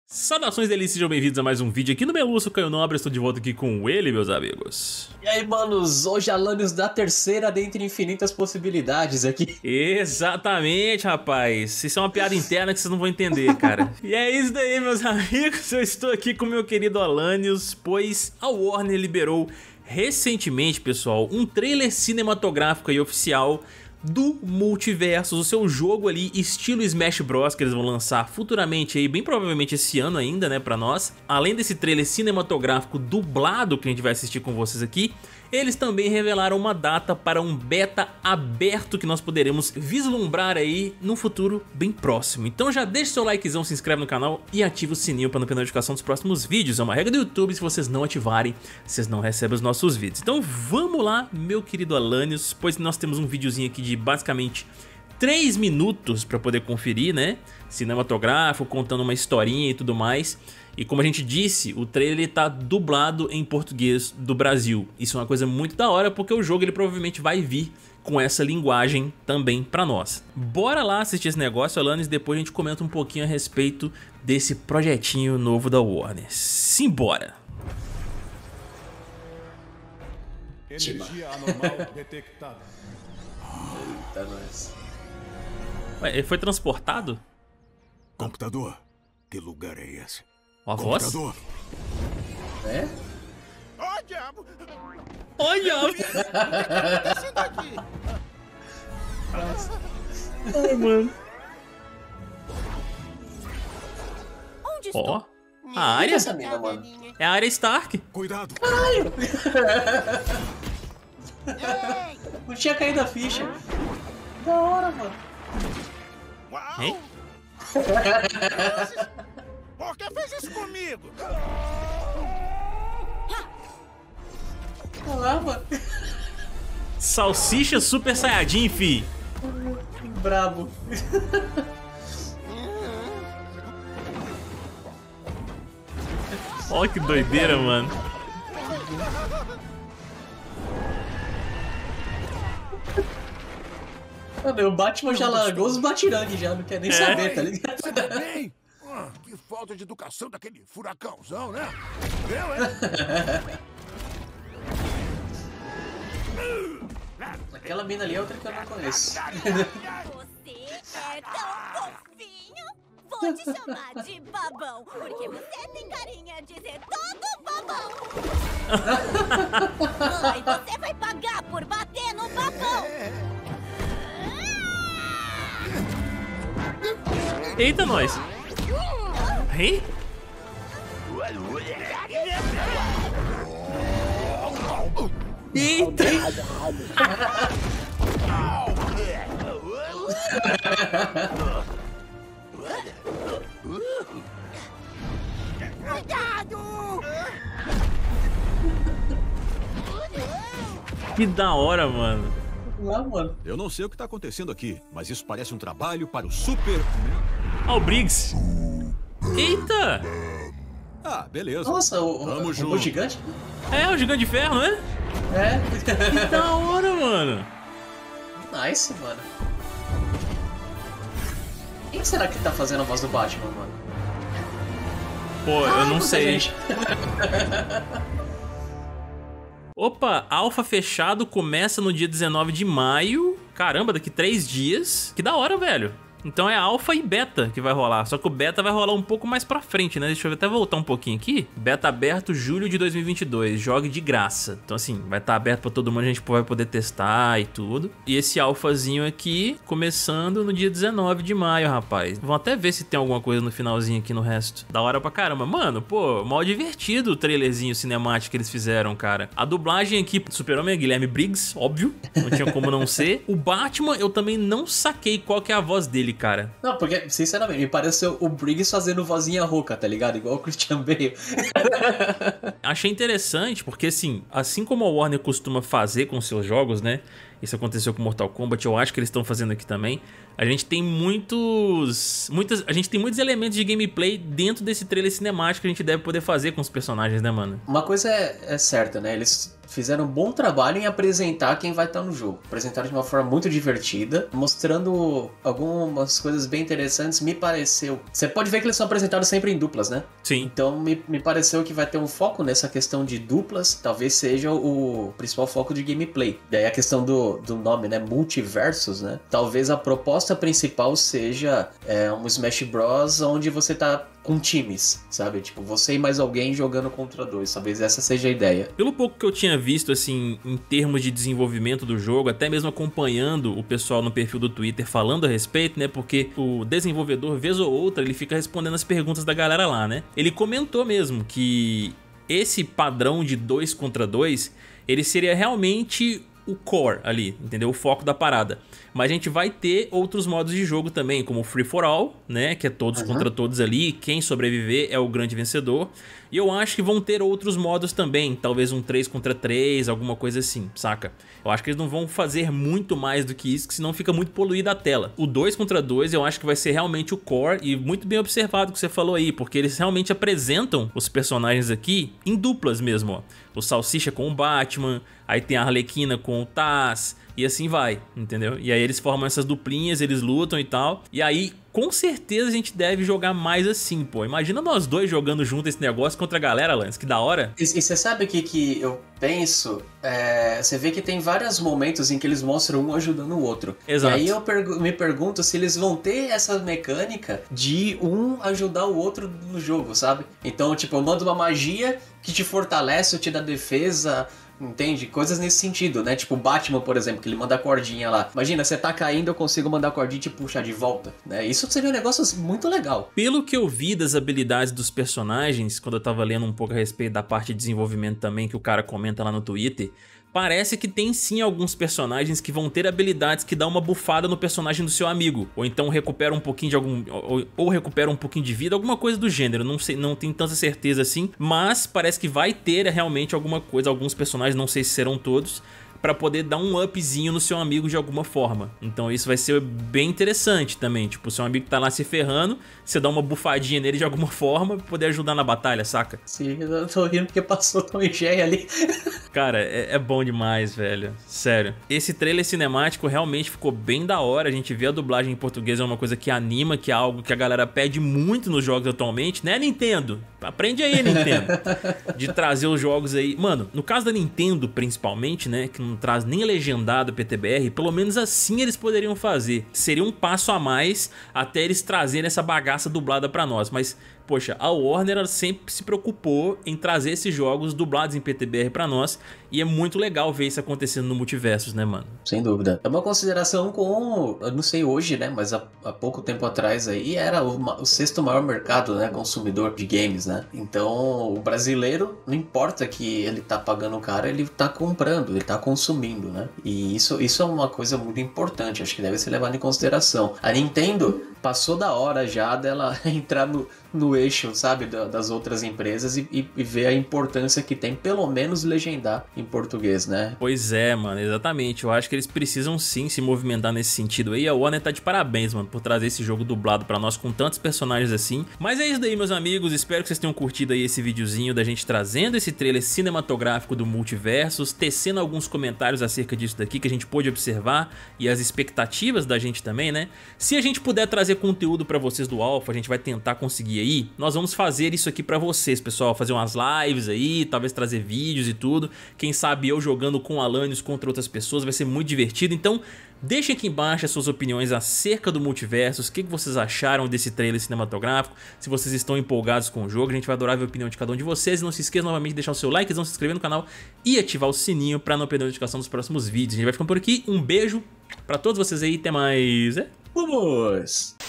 Saudações delícias, sejam bem-vindos a mais um vídeo aqui no Meluço Caio Nobre. Estou de volta aqui com ele, meus amigos. E aí, manos, hoje Alanios da terceira dentre infinitas possibilidades aqui. Exatamente, rapaz. Isso é uma piada interna que vocês não vão entender, cara. E é isso daí, meus amigos. Eu estou aqui com o meu querido Alanios, pois a Warner liberou recentemente, pessoal, um trailer cinematográfico aí oficial do Multiversus, o seu jogo ali estilo Smash Bros, que eles vão lançar futuramente aí, bem provavelmente esse ano ainda, né, pra nós. Além desse trailer cinematográfico dublado que a gente vai assistir com vocês aqui, eles também revelaram uma data para um beta aberto que nós poderemos vislumbrar aí no futuro bem próximo. Então já deixa seu likezão, se inscreve no canal e ativa o sininho para não perder notificação dos próximos vídeos. É uma regra do YouTube, se vocês não ativarem, vocês não recebem os nossos vídeos. Então vamos lá, meu querido Alanios, pois nós temos um videozinho aqui de basicamente 3 minutos para poder conferir, né? Cinematográfico, contando uma historinha e tudo mais. E como a gente disse, o trailer tá dublado em português do Brasil. Isso é uma coisa muito da hora, porque o jogo ele provavelmente vai vir com essa linguagem também pra nós. Bora lá assistir esse negócio, Alanios, e depois a gente comenta um pouquinho a respeito desse projetinho novo da Warner. Simbora! Energia anormal detectada. Eita, nós. Ué, ele foi transportado? Computador, que lugar é esse? Ó a voz? Computador. É? Ó, diabo! Olha! O que tá acontecendo aqui? Ai, mano. Onde Ó, estou? a área? Essa mina, mano. É a área Stark. Cuidado! Ei! Não tinha caído a ficha. Da hora, mano. Uau! Hein? Por que fez isso comigo? Olha lá, mano. Salsicha Super Saiyajin, fi. Brabo. Olha que doideira, mano. Mano, o Batman já largou os batirangue já, não quer nem saber, tá ligado? Você tá bem? Que falta de educação daquele furacãozão, né? Eu, hein? Aquela mina ali é outra que eu não conheço. Você é tão fofinho! Vou te chamar de babão, porque você tem carinha de ser todo babão! Mãe, você vai pagar por bater no babão! Eita, nós. Hein? Eita. Cuidado! Que da hora, mano. Lá, mano. Eu não sei o que tá acontecendo aqui, mas isso parece um trabalho para o Super... Ó o Briggs. Eita. Ah, beleza. Nossa, o Tamo robô junto. gigante? É, o Gigante de Ferro, não é? É. Que da hora, mano. Nice, mano. Quem será que tá fazendo a voz do Batman, mano? Pô, eu não muita sei. gente. Opa, alfa fechado começa no dia 19 de maio. Caramba, daqui 3 dias. Que da hora, velho. Então é alfa e beta que vai rolar. Só que o beta vai rolar um pouco mais pra frente, né? Deixa eu até voltar um pouquinho aqui. Beta aberto julho de 2022. Jogue de graça. Então assim, vai estar aberto pra todo mundo. A gente vai poder testar e tudo. E esse alfazinho aqui começando no dia 19 de maio, rapaz. Vamos até ver se tem alguma coisa no finalzinho aqui no resto. Da hora pra caramba. Mano, pô, mal divertido o trailerzinho cinemático que eles fizeram, cara. A dublagem aqui, Super-Homem é Guilherme Briggs, óbvio. Não tinha como não ser. O Batman, eu também não saquei qual que é a voz dele, cara. Não, porque, sinceramente, me pareceu o Briggs fazendo vozinha rouca, tá ligado? Igual o Christian Bale. Achei interessante porque, assim como a Warner costuma fazer com seus jogos, né? Isso aconteceu com Mortal Kombat, eu acho que eles estão fazendo aqui também. A gente tem muitos elementos de gameplay dentro desse trailer cinemático que a gente deve poder fazer com os personagens, né, mano? Uma coisa é certa, né? Eles fizeram um bom trabalho em apresentar quem vai estar no jogo. Apresentaram de uma forma muito divertida, mostrando algumas coisas bem interessantes, me pareceu. Você pode ver que eles são apresentados sempre em duplas, né? Sim. Então me pareceu que vai ter um foco nessa questão de duplas, talvez seja o principal foco de gameplay. Daí a questão do nome, né? Multiversos, né? Talvez a proposta principal seja um Smash Bros. Onde você tá com times, sabe? Tipo, você e mais alguém jogando contra dois. Talvez essa seja a ideia. Pelo pouco que eu tinha visto, assim, em termos de desenvolvimento do jogo, até mesmo acompanhando o pessoal no perfil do Twitter falando a respeito, né? Porque o desenvolvedor, vez ou outra, ele fica respondendo as perguntas da galera lá, né? Ele comentou mesmo que esse padrão de 2 contra 2, ele seria realmente o core ali, entendeu? O foco da parada. Mas a gente vai ter outros modos de jogo também, como o Free for All, né? Que é todos contra todos ali. Quem sobreviver é o grande vencedor. E eu acho que vão ter outros modos também. Talvez um 3 contra 3, alguma coisa assim, saca? Eu acho que eles não vão fazer muito mais do que isso, que senão fica muito poluída a tela. O 2 contra 2 eu acho que vai ser realmente o core. E muito bem observado o que você falou aí, porque eles realmente apresentam os personagens aqui em duplas mesmo, ó. O Salsicha com o Batman, aí tem a Arlequina com o Taz, e assim vai, entendeu? E aí eles formam essas duplinhas, eles lutam e tal. E aí, com certeza a gente deve jogar mais assim, pô. Imagina nós dois jogando junto esse negócio contra a galera, Lance, que da hora. E você sabe o que eu penso? Você vê que tem vários momentos em que eles mostram um ajudando o outro. Exato. E aí eu me pergunto se eles vão ter essa mecânica de um ajudar o outro no jogo, sabe? Então, tipo, eu mando uma magia que te fortalece ou te dá defesa, entende? Coisas nesse sentido, né? Tipo o Batman, por exemplo, que ele manda a cordinha lá. Imagina, você tá caindo, eu consigo mandar a cordinha e te puxar de volta, né? Isso seria um negócio muito legal. Pelo que eu vi das habilidades dos personagens, quando eu tava lendo um pouco a respeito da parte de desenvolvimento também, que o cara comenta lá no Twitter, parece que tem sim alguns personagens que vão ter habilidades que dão uma bufada no personagem do seu amigo, ou então recupera um pouquinho de ou recupera um pouquinho de vida, alguma coisa do gênero. Não sei, não tenho tanta certeza assim, mas parece que vai ter realmente alguma coisa, alguns personagens, não sei se serão todos, pra poder dar um upzinho no seu amigo de alguma forma. Então isso vai ser bem interessante também. Tipo, o seu amigo tá lá se ferrando, você dá uma bufadinha nele de alguma forma pra poder ajudar na batalha, saca? Sim, eu tô rindo porque passou Tom e Jerry ali. Cara, é bom demais, velho. Sério. Esse trailer cinemático realmente ficou bem da hora. A gente vê a dublagem em português, é uma coisa que anima, que é algo que a galera pede muito nos jogos atualmente, né, Nintendo? Aprende aí, Nintendo. De trazer os jogos aí. Mano, no caso da Nintendo, principalmente, né, que não traz nem legendado PTBR, pelo menos assim eles poderiam fazer. Seria um passo a mais até eles trazerem essa bagaça dublada pra nós. Mas, poxa, a Warner sempre se preocupou em trazer esses jogos dublados em PTBR pra nós. E é muito legal ver isso acontecendo no Multiversos, né, mano? Sem dúvida. É uma consideração com, eu não sei hoje, né, mas há pouco tempo atrás aí era o 6º maior mercado, né, consumidor de games, né? Então, o brasileiro, não importa que ele tá pagando caro, ele tá comprando, ele tá consumindo, né? E isso é uma coisa muito importante, acho que deve ser levado em consideração. A Nintendo passou da hora já dela entrar no eixo, sabe, das outras empresas e ver a importância que tem, pelo menos, legendar em português, né? Pois é, mano, exatamente. Eu acho que eles precisam sim se movimentar nesse sentido aí. A Warner tá de parabéns, mano, por trazer esse jogo dublado pra nós com tantos personagens assim. Mas é isso daí, meus amigos. Espero que vocês tenham curtido aí esse videozinho da gente trazendo esse trailer cinematográfico do Multiversos, tecendo alguns comentários acerca disso daqui que a gente pôde observar e as expectativas da gente também, né? Se a gente puder trazer conteúdo pra vocês do Alpha, a gente vai tentar conseguir aí. Nós vamos fazer isso aqui pra vocês, pessoal. Fazer umas lives aí, talvez trazer vídeos e tudo. Quem sabe eu jogando com Alanios contra outras pessoas, vai ser muito divertido. Então deixem aqui embaixo as suas opiniões acerca do Multiversos. O que vocês acharam desse trailer cinematográfico? Se vocês estão empolgados com o jogo, a gente vai adorar ver a opinião de cada um de vocês. E não se esqueça novamente de deixar o seu like, se inscrever no canal e ativar o sininho pra não perder a notificação dos próximos vídeos. A gente vai ficando por aqui, um beijo pra todos vocês aí, até mais. Vamos!